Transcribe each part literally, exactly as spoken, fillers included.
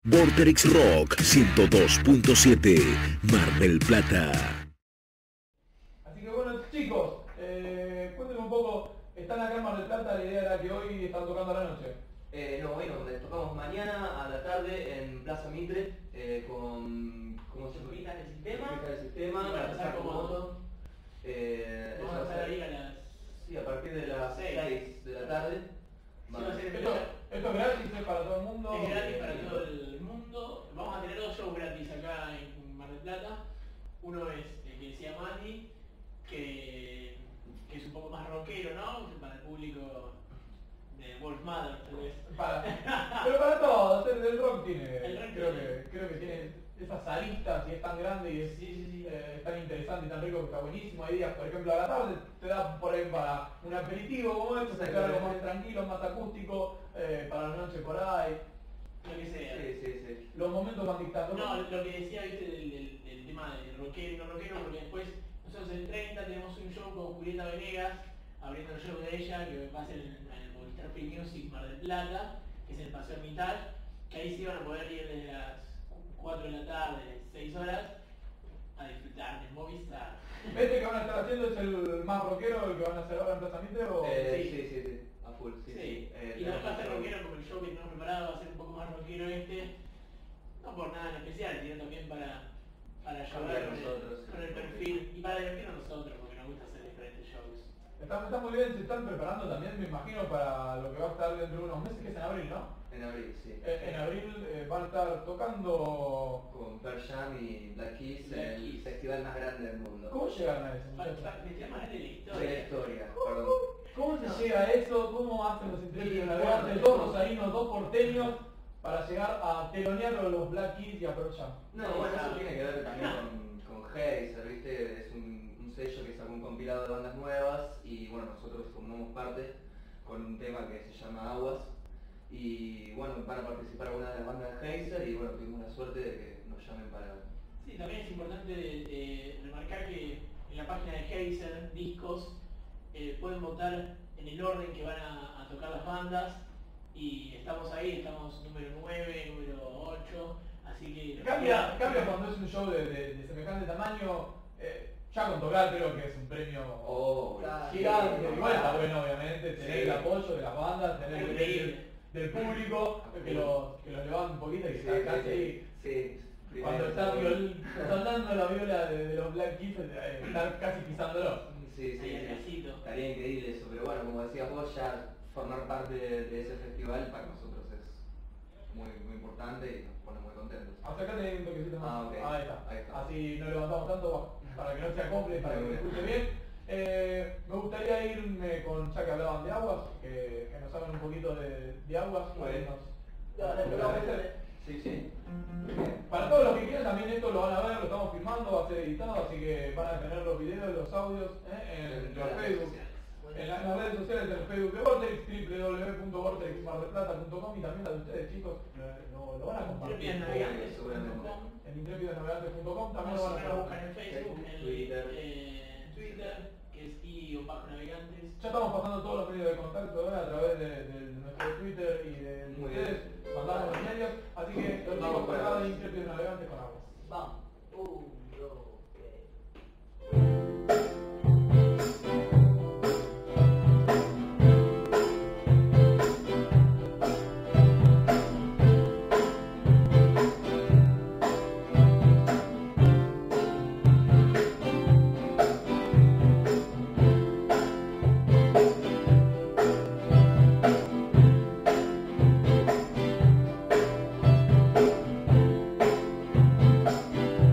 Vorterix Rock ciento dos punto siete, Mar del Plata. Así que bueno, chicos, eh, cuéntenme un poco, están acá en Mar del Plata, la idea era que hoy están tocando a la noche. Eh, no, bueno, tocamos mañana a la tarde en Plaza Mitre eh, con... ¿Cómo se llama? Ubican el sistema. Ubican el sistema, Y para pasar como moto. Eh, Vamos a eso va estar ser- ahí a las... Sí, a partir de las Seis. seis de la tarde. Sí, va a ser Esto, esto es gratis, es para todo el mundo. Es gratis para eh, todo el mundo. Vamos a tener dos shows gratis acá en Mar del Plata. Uno es el que decía Mati, que, que es un poco más rockero, ¿no? Para el público de Wolf Mother, tal vez. Para, pero para todos, el, el rock tiene, El rock creo, tiene. que, creo que tiene esas aristas y es tan grande y es, Sí, sí, sí. eh, tan interesante y tan rico que está buenísimo. Hay días, por ejemplo, a la tarde te da por ahí para un aperitivo como esto, te da algo más tranquilo, más acústico, eh, para la noche por ahí. Lo que sea. Sí, sí, sí. Los momentos van dictando. No, lo que decía, viste, del, del, del tema del rockero y no rockero, porque después nosotros el treinta tenemos un show con Julieta Venegas, abriendo el show de ella, que va a ser en el Movistar Free Music Mar del Plata, que es el Paseo Mitad, que ahí sí van a poder ir desde las cuatro de la tarde, seis horas, a disfrutar del Movistar. ¿Este que van a estar haciendo es el más rockero, el que van a hacer ahora en Plaza Mitre? O... Eh, Sí. sí, sí, sí, a full, sí, Sí, sí. Eh, y no va a ser tenemos- rockero como el show que tenemos preparado, va a ser un poco más rockero este, no por nada en especial, sino también para, para ayudar Cambiar con, nosotros, el, sí. con el perfil y para divertirnos nosotros, porque nos gusta hacer diferentes shows. Está, está muy bien, se están preparando también, me imagino, para lo que va a estar dentro de unos meses, que es en abril, ¿no? En abril, sí. Eh, en abril eh, van a estar tocando... Con Pearl Jam y Black Keys, Black el Keys. festival más grande del mundo. ¿Cómo llegaron a eso, Va- muchachos? va- Me llama de la De la historia. historia, perdón. ¿Cómo se llega a eso? ¿Cómo hacen los intrépidos Y navegantes, bueno, dos rosarinos, dos porteños, para llegar a telonear a los Black Keys y a Pearl Jam? No, bueno, eso tiene que ver también con, con Heiser, ¿viste? Es un, un sello que sacó un compilado de bandas nuevas y bueno, nosotros formamos parte con un tema que se llama Aguas y bueno, van a participar algunas de las bandas de Heiser y bueno, tuvimos la suerte de que nos llamen para... Sí, también es importante eh, remarcar que en la página de Heiser, Discos, eh, pueden votar en el orden que van a, a tocar las bandas y estamos ahí, estamos número nueve, número ocho, así que... Cambia, cambia cuando es un show de, de- de semejante tamaño, eh, ya con tocar creo que es un premio Oh, gigante, sí, igual está bueno obviamente tener Sí. el apoyo de las bandas, tener el Increíble. del, del público, que los que los levanta un poquito y que Sí, está casi sí, ahí. sí. Cuando Primero, está segundo. viol, sonando la viola de, de los Black Keys, eh, estar casi pisándolo. Sí, sí, Ahí al sí. casito. Estaría increíble eso, pero bueno, como decías vos, ya formar parte de, de ese festival para nosotros es muy, muy importante y nos pone muy contentos. Acércate un toquecito más. Ah, ok. Ahí está. Ahí está. Así no levantamos tanto para que no se acople, para que se escuche bien. Eh, me gustaría irme con, ya que hablaban de aguas, que, que nos hagan un poquito de, de aguas. Bueno. Nos- Dale, lo vamos a hacer. Sí, sí. Para todos los que quieran también esto lo van a ver, lo estamos filmando, va a ser editado, así que van a tener los videos, los audios ¿eh? en los Facebook. En las, en las redes sociales del Facebook de Vorterix, w w w punto vorterix mar del plata punto com y también la de ustedes chicos, lo, lo- lo van a compartir. intrépidos navegantes punto seguramente. com. En intrépidos navegantes punto com también lo Vamos van a a buscar hacer. en Facebook, en Twitter. eh, Twitter, que es i bajo navegantes. Ya estamos pasando todos los medios de contacto ¿eh? a través de, de nuestro Twitter y de Muy ustedes, bien. mandamos los medios, así que los Vamos chicos por por acá ahí. de intrépidos navegantes con aguas. Vamos. Un, dos, tres. Thank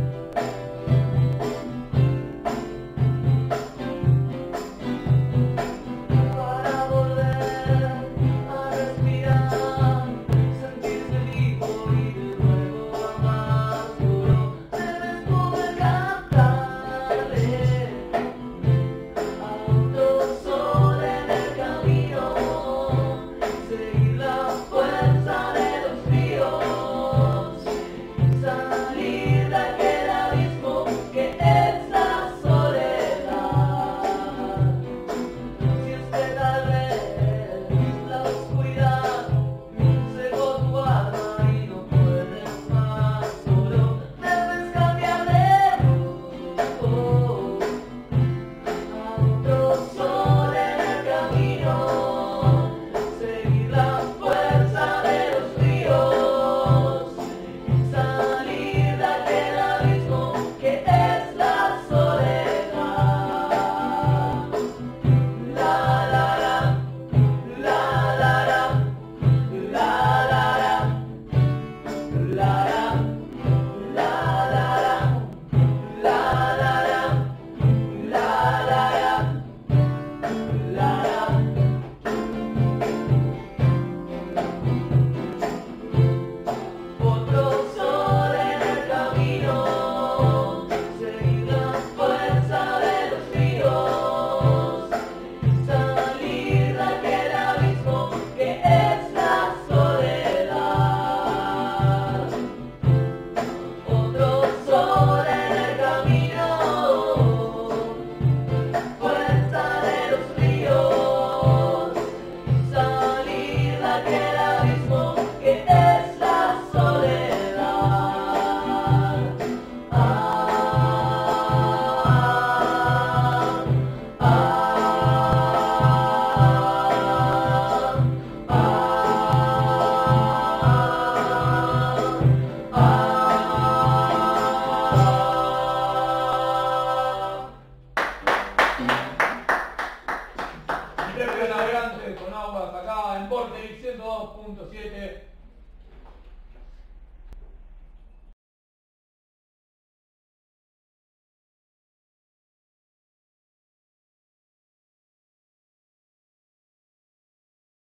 ciento dos punto siete.